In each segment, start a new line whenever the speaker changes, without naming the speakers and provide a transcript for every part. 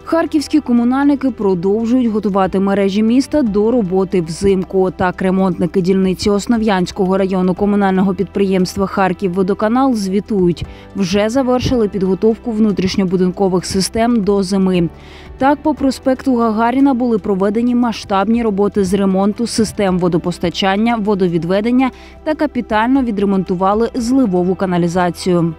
Харківські комунальники продовжують готувати мережі міста до роботи взимку. Так, ремонтники дільниці Основ'янського району комунального підприємства «Харківводоканал» звітують. Вже завершили підготовку внутрішньобудинкових систем до зими. Так, по проспекту Гагаріна були проведені масштабні роботи з ремонту систем водопостачання, водовідведення та капітально відремонтували зливову каналізацію.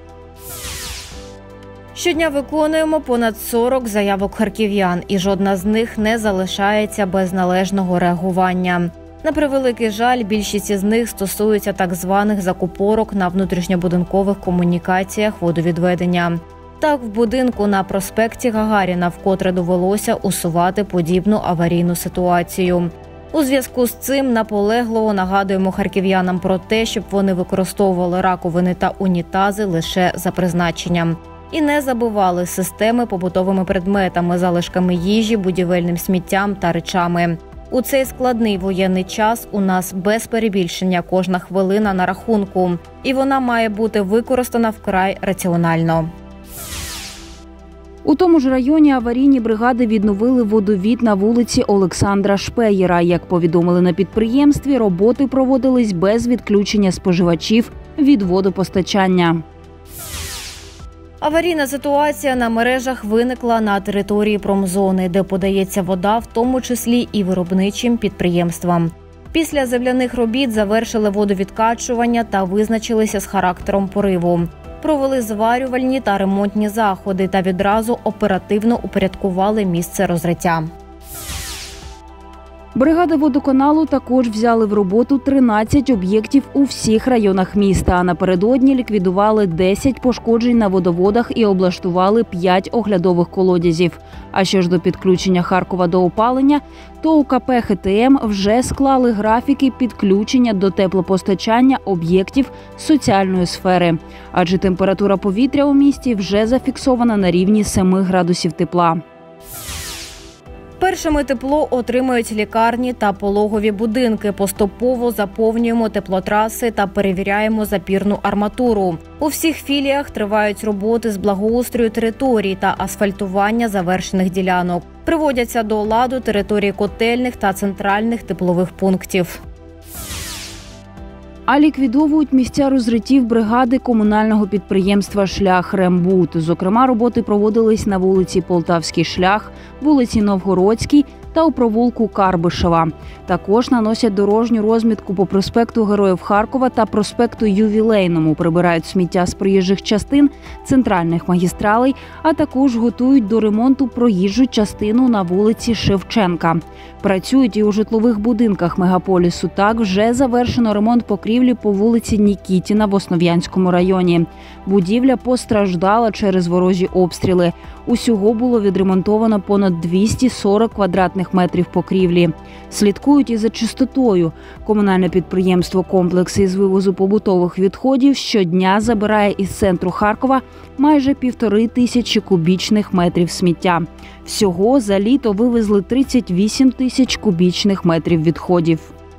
Щодня виконуємо понад 40 заявок харків'ян, і жодна з них не залишається без належного реагування. На превеликий жаль, більшість із них стосуються так званих закупорок на внутрішньобудинкових комунікаціях водовідведення. Так, в будинку на проспекті Гагаріна вкотре довелося усувати подібну аварійну ситуацію. У зв'язку з цим наполегливо нагадуємо харків'янам про те, щоб вони використовували раковини та унітази лише за призначенням. І не забували системи побутовими предметами, залишками їжі, будівельним сміттям та речами. У цей складний воєнний час у нас без перебільшення кожна хвилина на рахунку. І вона має бути використана вкрай раціонально.
У тому ж районі аварійні бригади відновили водовід на вулиці Олександра Шпеєра. Як повідомили на підприємстві, роботи проводились без відключення споживачів від водопостачання.
Аварійна ситуація на мережах виникла на території промзони, де подається вода, в тому числі і виробничим підприємствам. Після земляних робіт завершили водовідкачування та визначилися з характером пориву. Провели зварювальні та ремонтні заходи та відразу оперативно упорядкували місце розриття.
Бригади водоканалу також взяли в роботу 13 об'єктів у всіх районах міста. А напередодні ліквідували 10 пошкоджень на водоводах і облаштували 5 оглядових колодязів. А що ж до підключення Харкова до опалення, то у КП «ХТМ» вже склали графіки підключення до теплопостачання об'єктів соціальної сфери. Адже температура повітря у місті вже зафіксована на рівні 7 градусів тепла.
Першими тепло отримують лікарні та пологові будинки. Поступово заповнюємо теплотраси та перевіряємо запірну арматуру. У всіх філіях тривають роботи з благоустрою територій та асфальтування завершених ділянок. Приводяться до ладу території котельних та центральних теплових пунктів.
А ліквідовують місця розриттів бригади комунального підприємства «Шлях Рембуд». Зокрема, роботи проводились на вулиці Полтавський шлях, вулиці Новгородській та у провулку Карбишева. Також наносять дорожню розмітку по проспекту Героїв Харкова та проспекту Ювілейному, прибирають сміття з проїжджих частин, центральних магістралей, а також готують до ремонту проїжджу частину на вулиці Шевченка. Працюють і у житлових будинках мегаполісу. Так, вже завершено ремонт покрівлі по вулиці Нікітіна в Основ'янському районі. Будівля постраждала через ворожі обстріли. Усього було відремонтовано понад 240 квадратних метрів покрівлі. Слідкують і за чистотою. Комунальне підприємство «Комплекс» із вивозу побутових відходів щодня забирає із центру Харкова майже 1500 кубічних метрів сміття. Всього за літо вивезли 38 тисяч кубічних метрів відходів.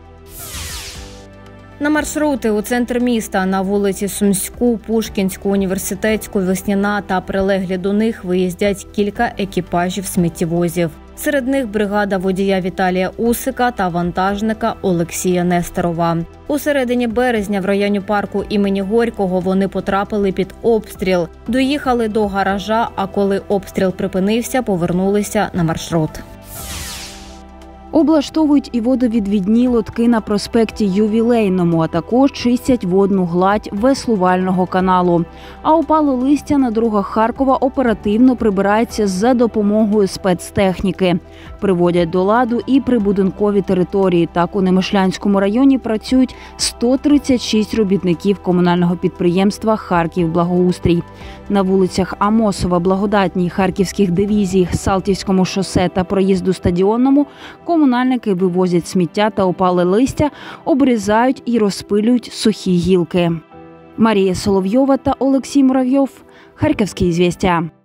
На маршрути у центр міста на вулиці Сумську, Пушкінську, Університетську, Весняна та прилеглі до них виїздять кілька екіпажів сміттєвозів. Серед них бригада водія Віталія Усика та вантажника Олексія Нестерова. У середині березня в районі парку імені Горького вони потрапили під обстріл. Доїхали до гаража, а коли обстріл припинився, повернулися на маршрут.
Облаштовують і водовідвідні лотки на проспекті Ювілейному, а також чистять водну гладь веслувального каналу. А опале листя на дорогах Харкова оперативно прибирається за допомогою спецтехніки. Приводять до ладу і прибудинкові території. Так, у Немишлянському районі працюють 136 робітників комунального підприємства «Харківблагоустрій». На вулицях Амосова, Благодатній, Харківських дивізій, Салтівському шосе та проїзду Стадіонному комунальники вивозять сміття та опале листя, обрізають і розпилюють сухі гілки. Марія Соловйова та Олексій Муравйов. Харківські звістя.